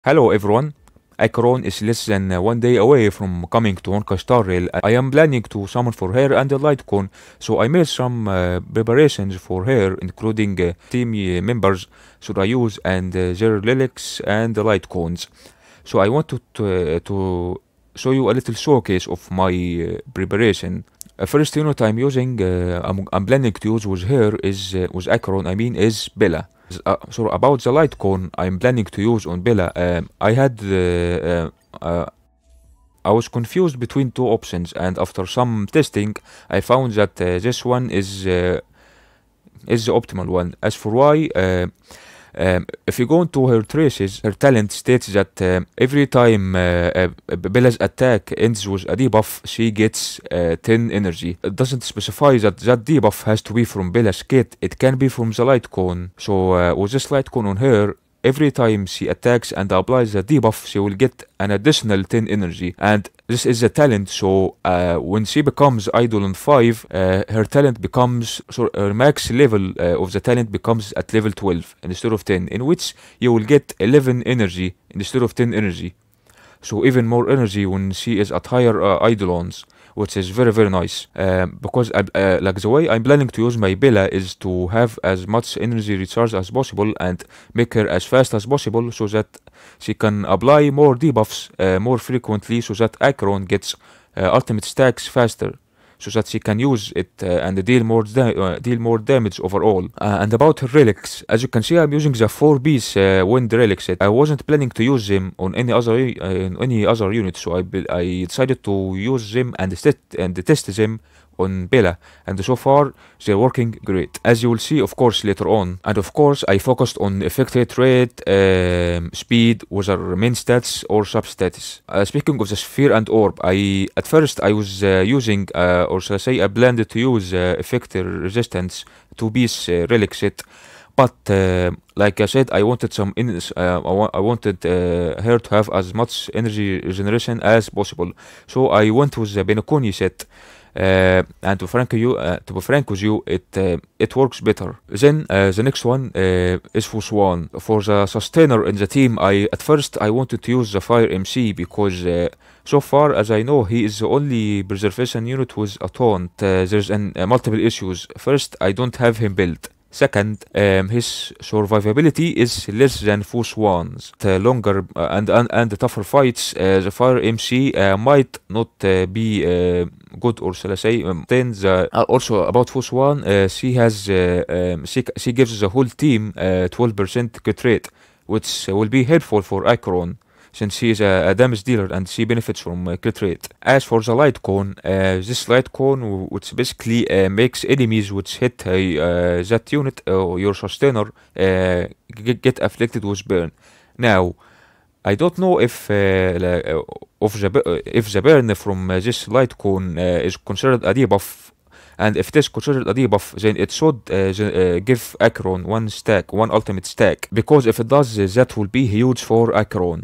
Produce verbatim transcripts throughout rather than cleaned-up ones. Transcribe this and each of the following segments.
Hello everyone. Akron is less than uh, one day away from coming to Honka Star Rail. I am planning to summon for her and a Litecoin, so I made some uh, preparations for her, including uh, team uh, members should I use and uh, their relics and the Litecoins. So I wanted to, uh, to show you a little showcase of my uh, preparation. Uh, first unit I'm using, uh, I'm, I'm planning to use with her is uh, with Akron. I mean is Bella. Uh, so about the Litecoin I'm planning to use on Bella, um, I had uh, uh, uh, I was confused between two options, and after some testing, I found that uh, this one is uh, is the optimal one. As for why, uh, um, if you go into her traces, her talent states that um, every time uh, uh, Bella's attack ends with a debuff, she gets uh, ten energy. It doesn't specify that that debuff has to be from Bella's kit. It can be from the Litecoin. So uh, with this Litecoin on her, every time she attacks and applies a debuff, she will get an additional ten energy. And this is a talent, so uh, when she becomes idle on five, uh, her talent becomes, so her max level uh, of the talent becomes at level twelve instead of ten, in which you will get eleven energy instead of ten energy. So even more energy when she is at higher uh, eidolons, which is very very nice. Um, because I, uh, like the way I'm planning to use my Bella is to have as much energy recharge as possible and make her as fast as possible, so that she can apply more debuffs uh, more frequently, so that Akron gets uh, ultimate stacks faster, so that she can use it uh, and deal more uh, deal more damage overall. Uh, and about her relics, as you can see, I'm using the four piece uh, wind relic set. I wasn't planning to use them on any other uh, any other unit, so I I decided to use them and test and test them on Bella, and so far they're working great, as you will see of course later on. And of course I focused on effect hit rate, um, speed, whether main stats or substats. Uh, speaking of the sphere and orb, I at first I was uh, using uh, or shall I say I planned to use uh, effect resistance two piece uh, relic set, but uh, like I said, I wanted some in uh, I, wa I wanted uh, her to have as much energy regeneration as possible, so I went with the Benokoni set. Uh, and to frank you, uh, to be frank with you, it uh, it works better. Then uh, the next one uh, is for Swan. For the sustainer in the team, I at first I wanted to use the Fire M C because uh, so far as I know, he is the only preservation unit with a taunt. Uh, there's an, uh, multiple issues. First, I don't have him built. Second, um, his survivability is less than Fus one's. The longer uh, and, and and the tougher fights, uh, the Fire M C uh, might not uh, be uh, good, or shall I say. Um, then the, uh, also about Fus one, uh, she has uh, um, she she gives the whole team uh, twelve percent crit rate, which will be helpful for Akron, since she is a, a damage dealer and she benefits from uh, crit rate. As for the Litecoin, uh, this Litecoin, which basically uh, makes enemies which hit uh, uh, that unit uh, or your sustainer uh, get, get afflicted with burn. Now, I don't know if uh, uh, of the uh, if the burn from uh, this Litecoin uh, is considered a debuff. And if it is considered a debuff, then it should uh, uh, give Akron one stack, one ultimate stack. Because if it does, uh, that will be huge for Akron.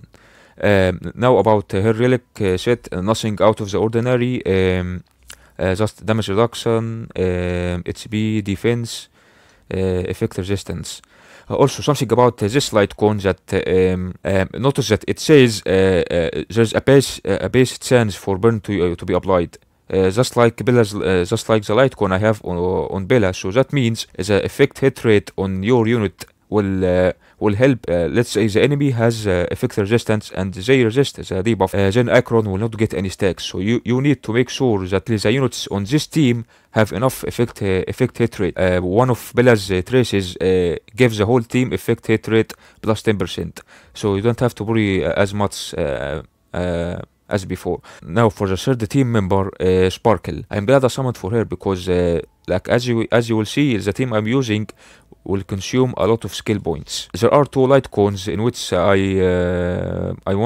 Um, now about uh, her relic uh, set, uh, nothing out of the ordinary, um, uh, just damage reduction, um, H P, defense, uh, effect resistance. Uh, also something about uh, this Litecoin that uh, um, um, notice that it says uh, uh, there's a base uh, a base chance for burn to uh, to be applied. Uh, just like Bella's, uh, just like the Litecoin I have on on Bella, so that means the effect hit rate on your unit will uh, will help. Uh, let's say the enemy has uh, effect resistance and they resist the debuff, uh, then Akron will not get any stacks. So you, you need to make sure that the units on this team have enough effect uh, effect hit rate. Uh, one of Bella's uh, traces uh, gives the whole team effect hit rate plus ten percent, so you don't have to worry uh, as much uh, uh, as before. Now for the third team member, uh, Sparkle. I'm glad I summoned for her because uh, like as you as you will see, the team I'm using will consume a lot of skill points. There are two Litecoins in which I uh, I want to,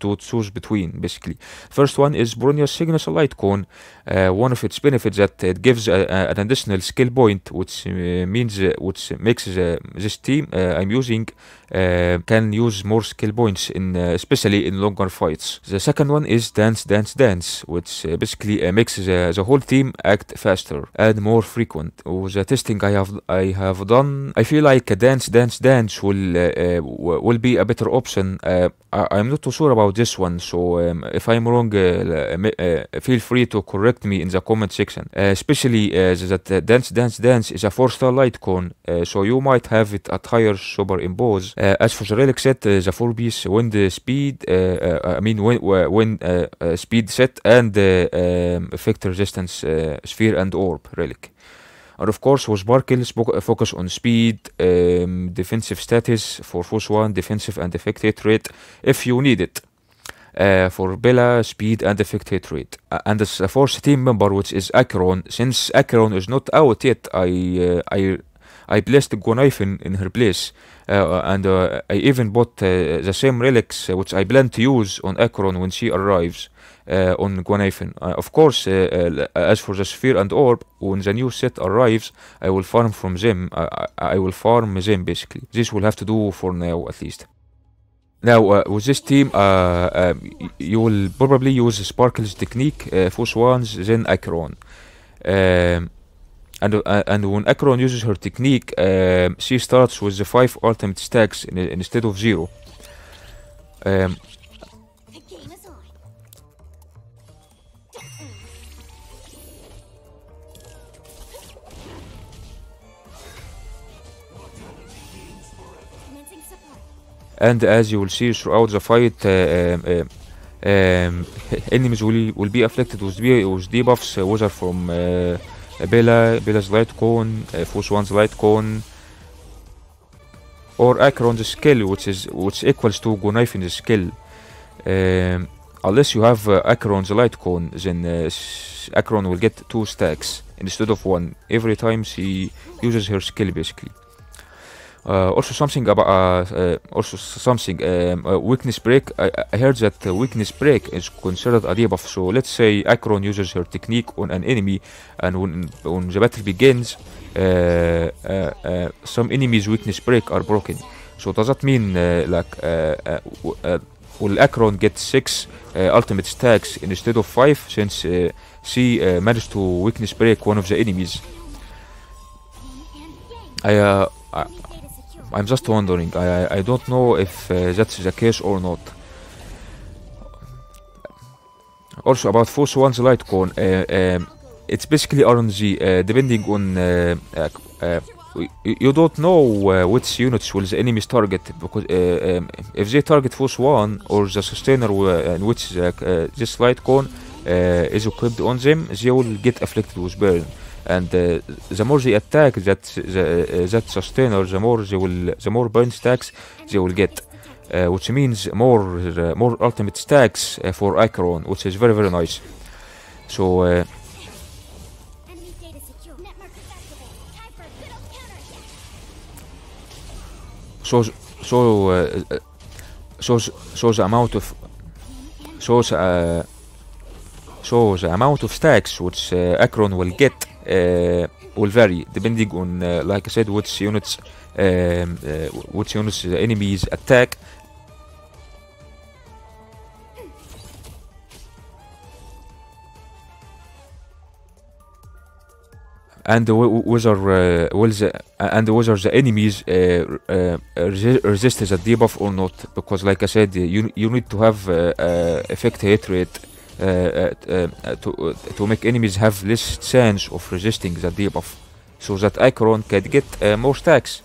to choose between, basically. First one is Bronia's Signature Light Cone. Uh, one of its benefits that it gives a, a, an additional skill point, which uh, means uh, which makes uh, this team uh, I'm using uh, can use more skill points in uh, especially in longer fights. The second one is Dance Dance Dance, which uh, basically uh, makes the, the whole team act faster and more frequent. With the testing I have I have done, I feel like a Dance Dance Dance will uh, uh, will be a better option. Uh, I, I'm not too sure about this one, so um, if I'm wrong, uh, uh, feel free to correct me in the comment section. Uh, especially uh, that uh, Dance Dance Dance is a four star light cone, uh, so you might have it at higher superimpose. Uh, as for the relic set, uh, the four piece wind speed, uh, uh, I mean wind, wind uh, uh, speed set, and uh, um, effect resistance uh, sphere and orb relic. And of course, with Sparkle, focus on speed, um, defensive status for Force one, defensive and effect hit rate if you need it. Uh, for Bella, speed and effect hit rate. Uh, and as a fourth team member, which is Acheron, since Acheron is not out yet, I uh, I I placed Gonaifen in her place, uh, and uh, I even bought uh, the same relics uh, which I plan to use on Acheron when she arrives. Uh, on Gonaifen. Uh, of course, uh, uh, as for the sphere and orb, when the new set arrives, I will farm from them. I, I will farm them basically. This will have to do for now at least. Now, uh, with this team, uh, um, you will probably use Sparkle's technique, uh, Force ones, then Acheron. Um, and uh, and when Acheron uses her technique, um, she starts with the five ultimate stacks in, instead of zero. Um, And as you will see throughout the fight, uh, um, uh, um, enemies will will be afflicted with, with debuffs, uh, whether from uh, Bella, Bella's Light Cone, uh, Force one's Light Cone, or Acheron's skill, which is which equals to Gonaifen's skill. Um, unless you have uh, Acheron's Light Cone, then uh, Acheron will get two stacks instead of one every time she uses her skill, basically. Uh, also something about uh, uh, also something um, uh, weakness break. I, I heard that uh, weakness break is considered a debuff. So let's say Acheron uses her technique on an enemy, and when when the battle begins, uh, uh, uh, some enemies' weakness break are broken. So does that mean uh, like uh, uh, uh, will Acheron get six uh, ultimate stacks instead of five, since uh, she uh, managed to weakness break one of the enemies? I. Uh, I I'm just wondering. I I don't know if uh, that's the case or not. Also about Force one's Light Cone, uh, um, it's basically R N G, uh, depending on uh, uh, uh, you don't know uh, which units will the enemies target, because uh, um, if they target Force one or the sustainer uh, in which the, uh, this Light Cone uh, is equipped on them, they will get afflicted with burn. And uh, the more they attack that the, uh, that sustainer, the more they will, the more burn stacks they will get, uh, which means more uh, more ultimate stacks uh, for Acheron, which is very very nice. So. Uh, so so uh, so so the amount of so uh, so the amount of stacks which uh, Acheron will get uh, will vary depending on, uh, like I said, which units um, uh, which units the enemies attack. And whether uh, will the and whether the enemies uh, uh, resi resist the debuff or not, because like I said, you you need to have uh, uh, effect hit rate uh, uh, uh, to uh, to make enemies have less chance of resisting the debuff, so that Acheron can get uh, more stacks.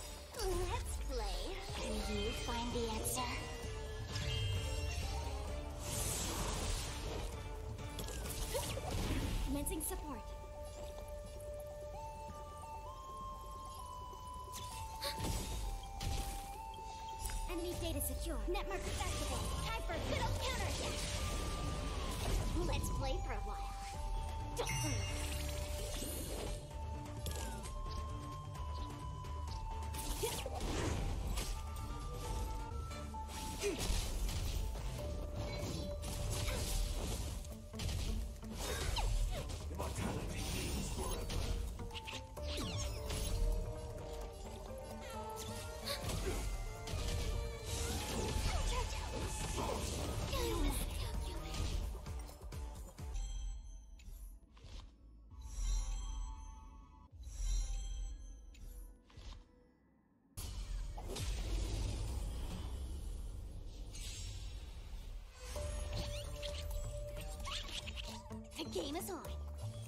sign.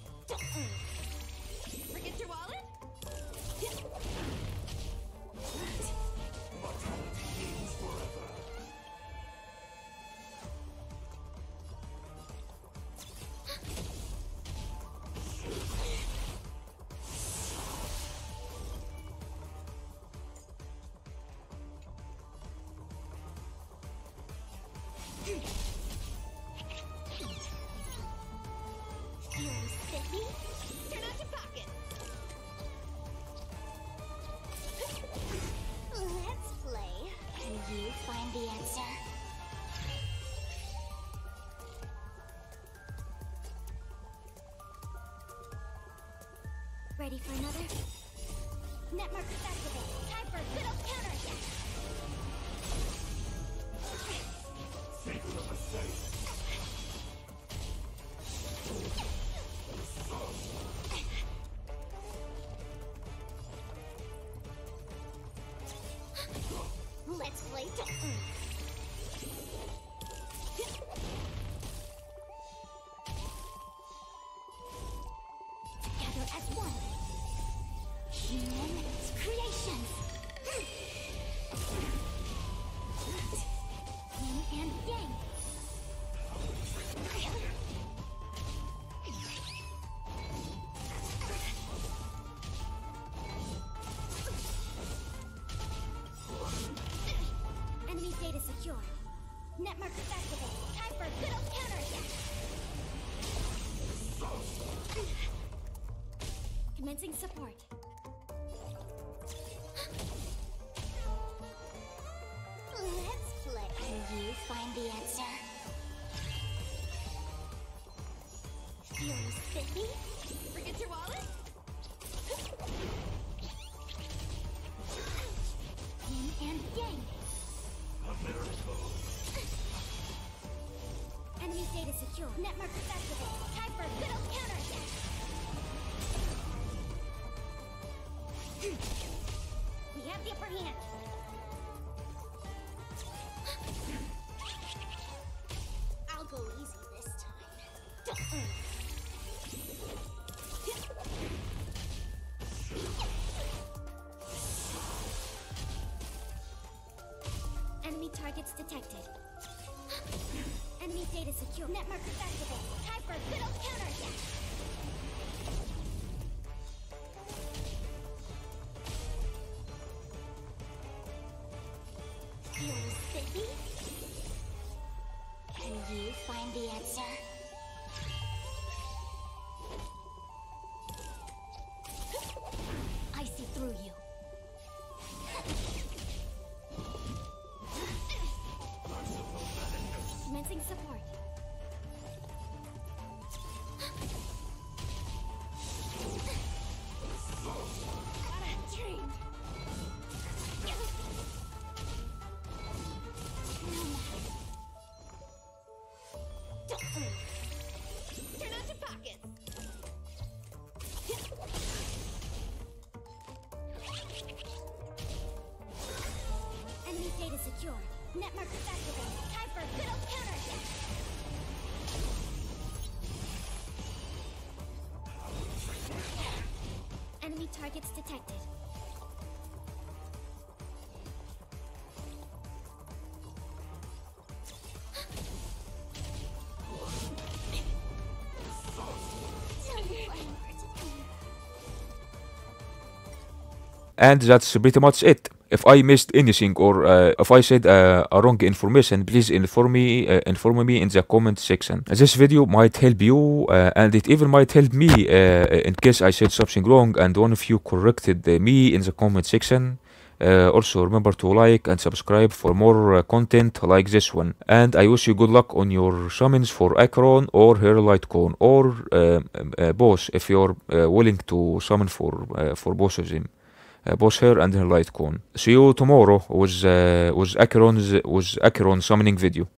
Forget your wallet? Feeling spiffy? Turn out your pockets. Let's play. Can you find the answer? Ready for another? Net markers activate. Time for a good old counter attack. Let's play. Together as one. Human creations. Yin and yang. Enemy data secure. Net markers activate. Time for a good old counterattack. Commencing support. Let's play. Can you find the answer? Feeling spiffy? Forget your wallet? Yin and yang. Enemy data secure. Net markers activate. Time for a good old counterattack. We have the upper hand. I'll go easy this time. Enemy targets detected. Enemy data secure. Net markers activate. Time for a good old counterattack. Feeling spiffy? Can you find the answer? I see through you. Commencing support. What a treat! Turn out your pockets. Enemy data secure. Net markers activate. Time for a good old counterattack. Enemy targets detected. And that's pretty much it. If I missed anything or uh, if I said uh, a wrong information, please inform me uh, inform me in the comment section. This video might help you uh, and it even might help me uh, in case I said something wrong and one of you corrected uh, me in the comment section. Uh, also remember to like and subscribe for more uh, content like this one. And I wish you good luck on your summons for Acheron or Herlightcone or uh, uh, both if you're uh, willing to summon for uh, for both of them. Uh, both her and Herlightcone. See you tomorrow with uh, with Acheron's with Acheron summoning video.